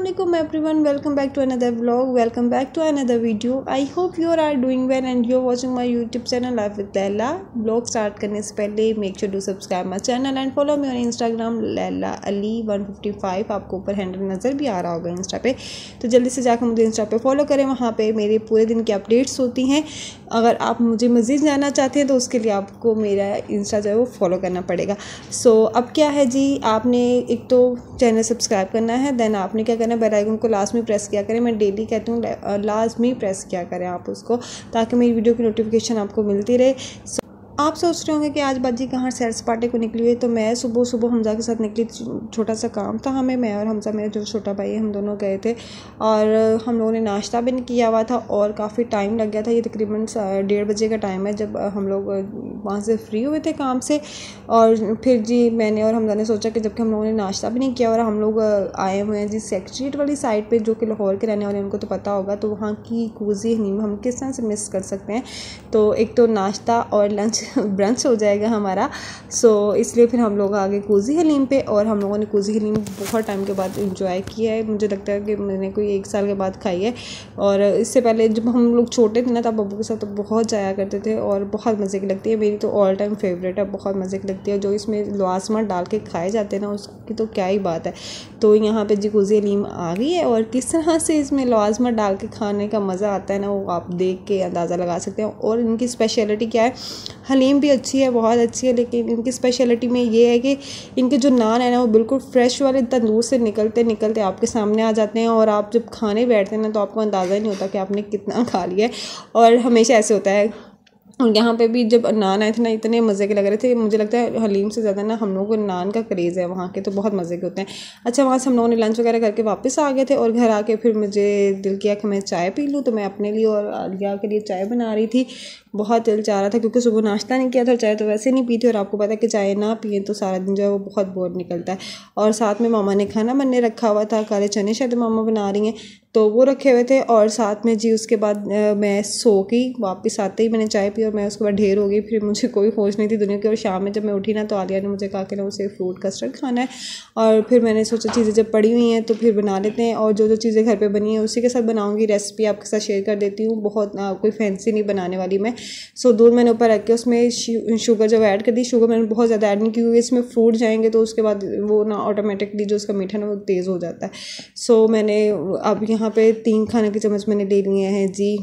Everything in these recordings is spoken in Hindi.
Assalamualaikum everyone, welcome back to another vlog, welcome back to another video. I hope you are doing well and you're watching my YouTube channel Life with Laila. Vlog start करने से पहले make sure to subscribe my channel and follow me on Instagram Laila Ali 155. आपको ऊपर हैंडल नज़र भी आ रहा होगा इंस्टा पे, तो जल्दी से जाकर मुझे इंस्टा पे फॉलो करें। वहाँ पे मेरे पूरे दिन की अपडेट्स होती हैं। अगर आप मुझे मज़ीद जानना चाहते हैं तो उसके लिए आपको मेरा इंस्टा जो है वो फॉलो करना पड़ेगा। सो अब क्या है जी, आपने एक तो चैनल सब्सक्राइब करना है, देन आपने क्या करना है, बेल आइकन को लास्ट में प्रेस किया करें। मैं डेली कहती हूँ लास्ट में प्रेस किया करें आप उसको, ताकि मेरी वीडियो की नोटिफिकेशन आपको मिलती रहे। आप सोच रहे होंगे कि आज बाजी कहाँ सैर सपाटे को निकली हुई, तो मैं सुबह सुबह हमजा के साथ निकली। छोटा सा काम था हमें, मैं और हमजा मेरा जो छोटा भाई है, हम दोनों गए थे और हम लोगों ने नाश्ता भी नहीं किया हुआ था और काफ़ी टाइम लग गया था। ये तकरीबन 1:30 बजे का टाइम है जब हम लोग वहाँ से फ्री हुए थे काम से। और फिर जी मैंने और हमजा ने सोचा कि जबकि हम लोगों ने नाश्ता भी नहीं किया और हम लोग आए हुए हैं जी सेक्रेटरीट वाली साइड पर, जो कि लाहौर के रहने वाले उनको तो पता होगा, तो वहाँ की कूजी हलीम हम किस तरह से मिस कर सकते हैं। तो एक तो नाश्ता और लंच ब्रंच हो जाएगा हमारा। सो इसलिए फिर हम लोग आ गए कूजी हलीम पे और हम लोगों ने कूजी हलीम बहुत टाइम के बाद इंजॉय किया है। मुझे लगता है कि मैंने कोई 1 साल के बाद खाई है। और इससे पहले जब हम लोग छोटे थे ना, तब अब्बू के साथ तो बहुत जाया करते थे और बहुत मज़े की लगती है। मेरी तो ऑल टाइम फेवरेट है, बहुत मज़े की लगती है। जो इसमें लवाजमा डाल के खाए जाते हैं ना, उसकी तो क्या ही बात है। तो यहाँ पे जी कूजी हलीम आ गई है और किस तरह से इसमें लवाजमा डाल के खाने का मज़ा आता है ना, वो आप देख के अंदाज़ा लगा सकते हैं। और इनकी स्पेशलिटी क्या है, हलीम भी अच्छी है, बहुत अच्छी है, लेकिन इनकी स्पेशलिटी में ये है कि इनके जो नान है ना, वो बिल्कुल फ्रेश वाले तंदूर से निकलते निकलते आपके सामने आ जाते हैं। और आप जब खाने बैठते हैं ना, तो आपको अंदाज़ा ही नहीं होता कि आपने कितना खा लिया है। और हमेशा ऐसे होता है। और यहाँ पे भी जब नान आए थे ना, इतने मज़े के लग रहे थे। मुझे लगता है हलीम से ज़्यादा ना हम लोगों को नान का क्रेज़ है वहाँ के, तो बहुत मज़े के होते हैं। अच्छा, वहाँ से हम लोगों ने लंच वगैरह करके वापस आ गए थे और घर आके फिर मुझे दिल किया कि मैं चाय पी लूँ, तो मैं अपने लिए और आलिया के लिए चाय बना रही थी। बहुत दिल चाह रहा था क्योंकि सुबह नाश्ता नहीं किया था, चाय तो वैसे नहीं पी थी और आपको पता है कि चाय ना पिए तो सारा दिन जो है वो बहुत बोर निकलता है। और साथ में मामा ने खाना बनने रखा हुआ था, काले चने शायद मामा बना रही हैं, तो वो रखे हुए थे। और साथ में जी उसके बाद मैं सो गई, वापस आते ही मैंने चाय पी और मैं उसके बाद ढेर हो गई। फिर मुझे कोई होश नहीं थी दुनिया की। और शाम में जब मैं उठी ना, तो आलिया ने मुझे कहा कि ना उसे फ्रूट कस्टर्ड खाना है। और फिर मैंने सोचा चीज़ें जब पड़ी हुई हैं तो फिर बना लेते हैं। और जो जो चीज़ें घर पे बनी हैं उसी के साथ बनाऊंगी। रेसिपी आपके साथ शेयर कर देती हूँ, बहुत कोई फैंसी नहीं बनाने वाली मैं। सो दूध मैंने ऊपर रख के उसमें शुगर जब ऐड कर दी, शुगर मैंने बहुत ज़्यादा ऐड नहीं की क्योंकि इसमें फ्रूट जाएंगे तो उसके बाद वो ना ऑटोमेटिकली जो उसका मीठा ना वो तेज़ हो जाता है। सो मैंने अब यहाँ पे 3 खाने के चम्मच मैंने ले लिए हैं जी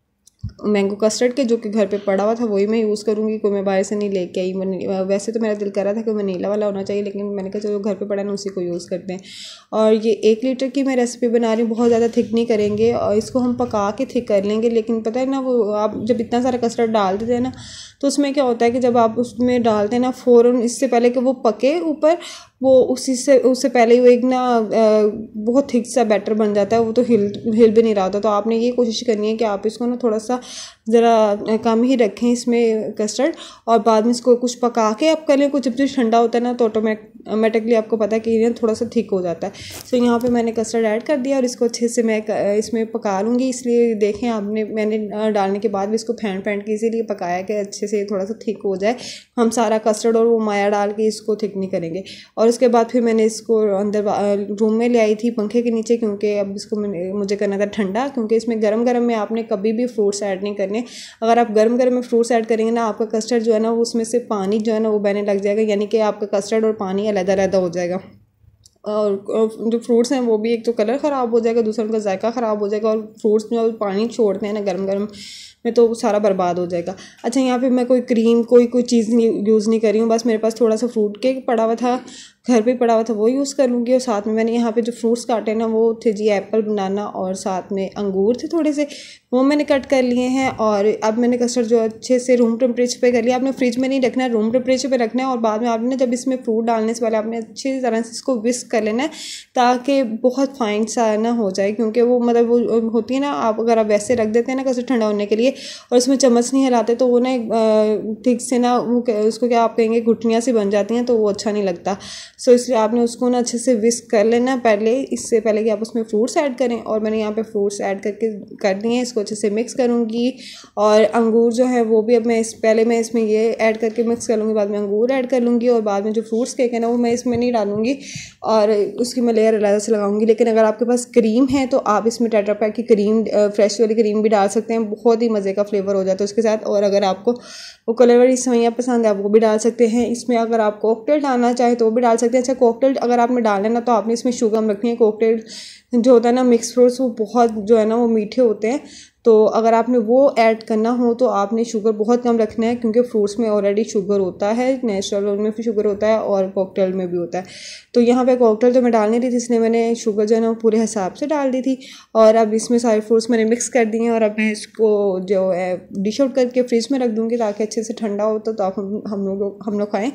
मैंगो कस्टर्ड के, जो कि घर पे पड़ा हुआ था वही मैं यूज़ करूँगी, कोई मैं बाहर से नहीं लेके आई। वैसे तो मेरा दिल कर रहा था कि वनीला वाला होना चाहिए, लेकिन मैंने कहा चलो घर पे पड़ा ना उसी को यूज़ करते हैं। और ये 1 लीटर की मैं रेसिपी बना रही हूँ, बहुत ज़्यादा थिक नहीं करेंगे और इसको हम पका के थिक कर लेंगे। लेकिन पता है ना, वो आप जब इतना सारा कस्टर्ड डाल देते हैं ना, तो उसमें क्या होता है कि जब आप उसमें डालते हैं ना फ़ौरन, इससे पहले कि वो पके ऊपर, वो उससे पहले ही वो एक ना बहुत थिक सा बैटर बन जाता है, वो तो हिल भी नहीं रहा होता। तो आपने ये कोशिश करनी है कि आप इसको ना थोड़ा सा ज़रा कम ही रखें इसमें कस्टर्ड, और बाद में इसको कुछ पका के आप कर लें। कुछ जब ठंडा होता है ना, तो ऑटोमेटिकली आपको पता है कि ये थोड़ा सा थिक हो जाता है। सो यहाँ पे मैंने कस्टर्ड ऐड कर दिया और इसको अच्छे से मैं इसमें पका लूँगी। इसलिए देखें मैंने डालने के बाद भी इसको फेंट के इसीलिए पकाया कि अच्छे से थोड़ा सा थिक हो जाए। हम सारा कस्टर्ड और वो माया डाल के इसको थिक नहीं करेंगे। और उसके बाद फिर मैंने इसको अंदर रूम में ले आई थी पंखे के नीचे, क्योंकि अब इसको मुझे करना था ठंडा, क्योंकि इसमें गरम में आपने कभी भी फ्रूट्स ऐड नहीं करने। अगर आप गरम में फ्रूट्स ऐड करेंगे ना, आपका कस्टर्ड जो है ना, उसमें से पानी जो है ना वो बहने लग जाएगा, यानी कि आपका कस्टर्ड और पानी अलग-अलग हो जाएगा। और जो फ्रूट्स हैं वो भी एक तो कलर ख़राब हो जाएगा, दूसरा उनका जायका ख़राब हो जाएगा। और फ्रूट्स में पानी छोड़ते हैं ना गरम में, तो सारा बर्बाद हो जाएगा। अच्छा, यहाँ पे मैं कोई क्रीम कोई चीज़ यूज़ नहीं कर रही हूँ, बस मेरे पास थोड़ा सा फ्रूट केक पड़ा हुआ था, घर पे पड़ा हुआ था, वो यूज़ कर लूँगी। और साथ में मैंने यहाँ पे जो फ्रूट्स काटे ना, वो थे जी एप्पल, बनाना और साथ में अंगूर थे थोड़े से, वो मैंने कट कर लिए हैं। और अब मैंने कस्टर्ड जो अच्छे से रूम टेम्परेचर पे कर लिया। आपने फ्रिज में नहीं रखना है, रूम टेम्परेचर पे रखना है। और बाद में आपने जब इसमें फ्रूट डालने से पहले आपने अच्छी तरह से इसको विस्क कर लेना है, ताकि बहुत फाइन सा ना हो जाए। क्योंकि वो मतलब वो होती है ना, आप अगर आप वैसे रख देते हैं ना कस्टर्ड ठंडा होने के लिए और इसमें चम्मच नहीं हिलाते, तो वो ना ठीक से ना वो उसको क्या आप कहेंगे, गुठलियाँ सी बन जाती हैं, तो वो अच्छा नहीं लगता। सो इसलिए आपने उसको ना अच्छे से विस्क कर लेना पहले, इससे पहले कि आप उसमें फ्रूट्स ऐड करें। और मैंने यहाँ पे फ्रूट्स ऐड करके कर दिए हैं, इसको अच्छे से मिक्स करूँगी। और अंगूर जो है वो भी अब पहले मैं इसमें ये ऐड करके मिक्स कर लूँगी, बाद में अंगूर ऐड कर लूँगी, और बाद में जो फ्रूट्स केक है ना वो मैं इसमें नहीं डालूँगी और उसकी मैं लेयर अलग से लगाऊँगी। लेकिन अगर आपके पास क्रीम है तो आप इसमें टेट्रा पैक की क्रीम, फ्रेश वाली क्रीम भी डाल सकते हैं, बहुत ही मज़े का फ्लेवर हो जाता है उसके साथ। और अगर आपको वो कलर वाली सेवइयाँ पसंद है आप वो भी डाल सकते हैं। इसमें अगर आप कॉकटेल डालना चाहे तो वो भी डाल सकते हैं। अच्छा, कॉकटेल अगर आपने डालना है ना तो आपने इसमें शुगर रखनी है। कॉकटेल जो होता है ना मिक्स फ्रूट्स वो बहुत जो है ना वो मीठे होते हैं, तो अगर आपने वो ऐड करना हो तो आपने शुगर बहुत कम रखना है, क्योंकि फ्रूट्स में ऑलरेडी शुगर होता है, नेचुरल उनमें भी शुगर होता है और कॉकटेल में भी होता है। तो यहाँ पे कॉकटेल तो मैं डाल नहीं रही थी, इसलिए मैंने शुगर जो है ना वो पूरे हिसाब से डाल दी थी। और अब इसमें सारे फ्रूट्स मैंने मिक्स कर दिए हैं और अब मैं इसको जो है डिश आउट करके फ्रिज में रख दूँगी ताकि अच्छे से ठंडा हो तो आप हम लोग खाएँ।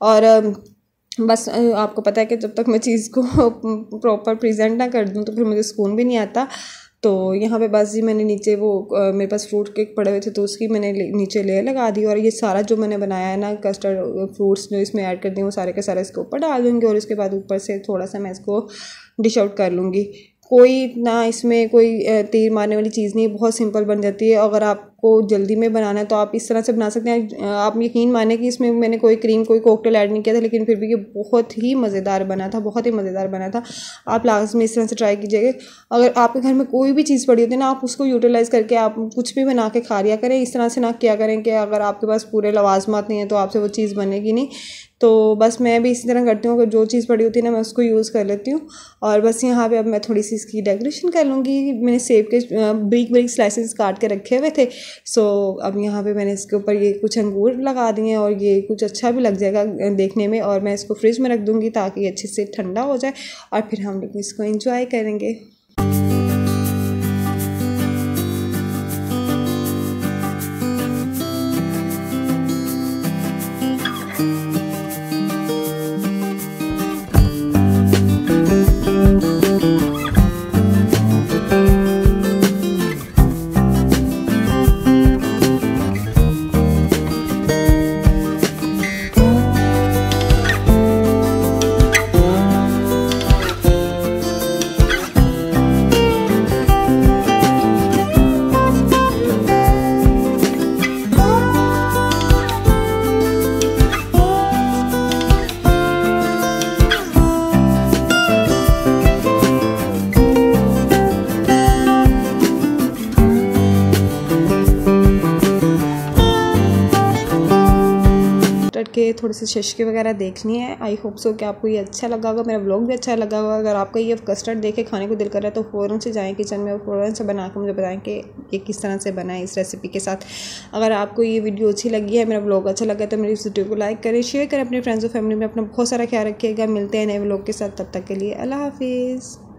और बस आपको पता है कि जब तक मैं चीज़ को प्रॉपर प्रेजेंट ना कर दूँ तो फिर मुझे सुकून भी नहीं आता। तो यहाँ पे बस जी मैंने नीचे वो मेरे पास फ्रूट केक पड़े हुए थे तो उसकी मैंने नीचे लेयर लगा दी। और ये सारा जो मैंने बनाया है ना कस्टर्ड फ्रूट्स जो इसमें ऐड कर दिए वो सारे के सारे इसके ऊपर डाल दूँगी और उसके बाद ऊपर से थोड़ा सा मैं इसको डिश आउट कर लूँगी। कोई ना इसमें कोई तीर मारने वाली चीज़ नहीं, बहुत सिंपल बन जाती है। अगर आपको जल्दी में बनाना है तो आप इस तरह से बना सकते हैं। आप यकीन माने कि इसमें मैंने कोई क्रीम कोई कॉकटेल ऐड नहीं किया था, लेकिन फिर भी ये बहुत ही मज़ेदार बना था, बहुत ही मज़ेदार बना था। आप लास्ट में इस तरह से ट्राई कीजिएगा। अगर आपके घर में कोई भी चीज़ पड़ी होती है ना आप उसको यूटिलाइज़ करके आप कुछ भी बना के खा लिया करें। इस तरह से ना किया करें कि अगर आपके पास पूरे लवाजमात नहीं है तो आपसे वो चीज़ बनेगी नहीं। तो बस मैं भी इसी तरह करती हूँ कि जो चीज़ पड़ी होती है ना मैं उसको यूज़ कर लेती हूँ। और बस यहाँ पे अब मैं थोड़ी सी इसकी डेकोरेशन कर लूँगी। मैंने सेब के बारीक बारीक स्लाइसेस काट के रखे हुए थे। सो अब यहाँ पे मैंने इसके ऊपर ये कुछ अंगूर लगा दिए हैं और ये कुछ अच्छा भी लग जाएगा देखने में। और मैं इसको फ्रिज में रख दूँगी ताकि अच्छे से ठंडा हो जाए और फिर हम लोग इसको एंजॉय करेंगे। के थोड़े से शशके वगैरह देखनी है। आई होप सो कि आपको ये अच्छा लगा होगा, मेरा व्लॉग भी अच्छा लगा होगा। अगर आपका ये कस्टर्ड देखे खाने को दिल कर रहा है तो फ़ौरन से जाएं किचन में और फ़ौरन से बना के मुझे बताएं कि ये किस तरह से बना है इस रेसिपी के साथ। अगर आपको ये वीडियो अच्छी लगी है, मेरा व्लॉग अच्छा लगा है तो मेरी इस वीडियो को लाइक करें, शेयर करें अपने फ्रेंड्स और फैमिली में। अपना बहुत सारा ख्याल रखिएगा। मिलते हैं नए व्लॉग के साथ, तब तक के लिए अल्लाह हाफिज़।